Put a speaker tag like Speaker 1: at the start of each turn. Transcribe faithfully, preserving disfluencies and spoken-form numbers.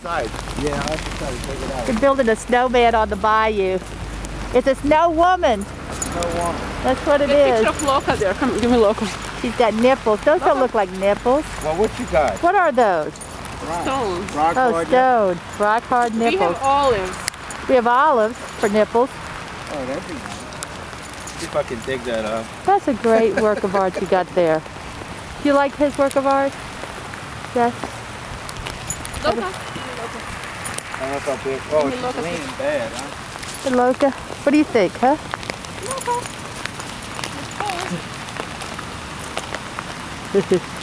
Speaker 1: Side. Yeah, I have to try to take it out.
Speaker 2: They're building a snowman on the bayou. It's a snow woman.
Speaker 1: Snow woman.
Speaker 2: That's what it
Speaker 3: Get a
Speaker 2: is.
Speaker 3: picture of Loca there. Come, give me Loca.
Speaker 2: She's got nipples. Those don't look like nipples.
Speaker 1: Well, what you got?
Speaker 2: What are those?
Speaker 3: Stone.
Speaker 1: Rock
Speaker 2: Oh,
Speaker 1: hard
Speaker 2: stone. Rock hard
Speaker 3: We
Speaker 2: nipples.
Speaker 3: have olives.
Speaker 2: We have olives for nipples.
Speaker 1: Oh, that'd be nice. See if I can dig that up.
Speaker 2: That's a great work of art you got there. Do you like his work of art? Yes.
Speaker 3: Loca.
Speaker 1: I don't know if I'll be. Oh,
Speaker 3: Give me
Speaker 1: it's
Speaker 3: Loca.
Speaker 1: leaning bad, huh?
Speaker 2: Hey, Loca, what do you think, huh?
Speaker 3: Loca. It's cold.